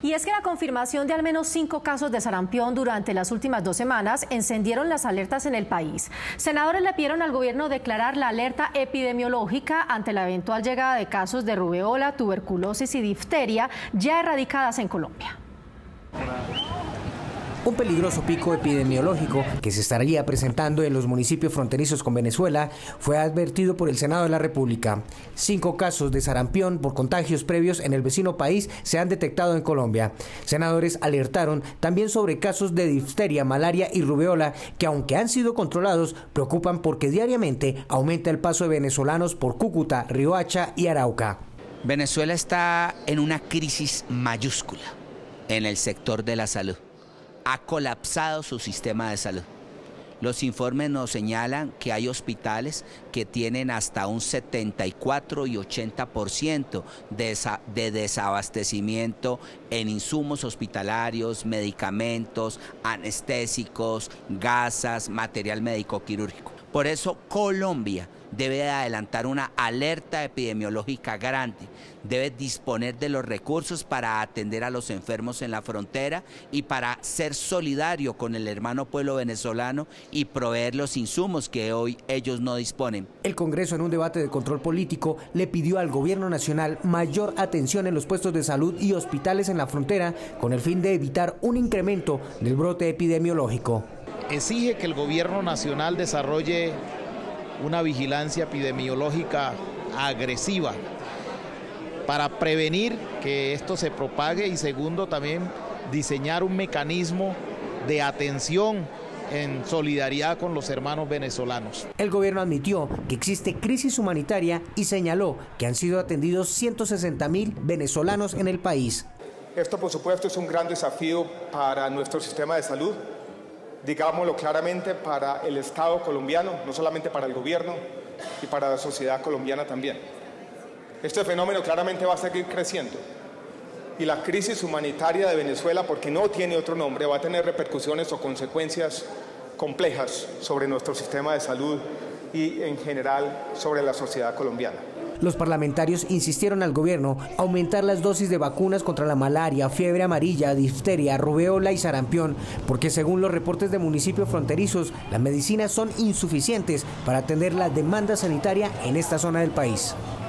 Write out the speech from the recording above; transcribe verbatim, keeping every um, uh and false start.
Y es que la confirmación de al menos cinco casos de sarampión durante las últimas dos semanas encendieron las alertas en el país. Senadores le pidieron al gobierno declarar la alerta epidemiológica ante la eventual llegada de casos de rubeola, tuberculosis y difteria ya erradicadas en Colombia. Un peligroso pico epidemiológico que se estaría presentando en los municipios fronterizos con Venezuela fue advertido por el Senado de la República. Cinco casos de sarampión por contagios previos en el vecino país se han detectado en Colombia. Senadores alertaron también sobre casos de difteria, malaria y rubeola que, aunque han sido controlados, preocupan porque diariamente aumenta el paso de venezolanos por Cúcuta, Riohacha y Arauca. Venezuela está en una crisis mayúscula en el sector de la salud. Ha colapsado su sistema de salud. Los informes nos señalan que hay hospitales que tienen hasta un setenta y cuatro y ochenta por ciento de, de desabastecimiento en insumos hospitalarios, medicamentos, anestésicos, gasas, material médico quirúrgico. Por eso Colombia debe de adelantar una alerta epidemiológica grande, debe disponer de los recursos para atender a los enfermos en la frontera y para ser solidario con el hermano pueblo venezolano y proveer los insumos que hoy ellos no disponen. El Congreso, en un debate de control político, le pidió al gobierno nacional mayor atención en los puestos de salud y hospitales en la frontera con el fin de evitar un incremento del brote epidemiológico. Exige que el gobierno nacional desarrolle una vigilancia epidemiológica agresiva para prevenir que esto se propague y segundo también diseñar un mecanismo de atención en solidaridad con los hermanos venezolanos. El gobierno admitió que existe crisis humanitaria y señaló que han sido atendidos ciento sesenta mil venezolanos en el país. Esto, por supuesto, es un gran desafío para nuestro sistema de salud, digámoslo claramente, para el Estado colombiano, no solamente para el gobierno y para la sociedad colombiana también. Este fenómeno claramente va a seguir creciendo y la crisis humanitaria de Venezuela, porque no tiene otro nombre, va a tener repercusiones o consecuencias complejas sobre nuestro sistema de salud y en general sobre la sociedad colombiana. Los parlamentarios insistieron al gobierno aumentar las dosis de vacunas contra la malaria, fiebre amarilla, difteria, rubeola y sarampión, porque según los reportes de municipios fronterizos, las medicinas son insuficientes para atender la demanda sanitaria en esta zona del país.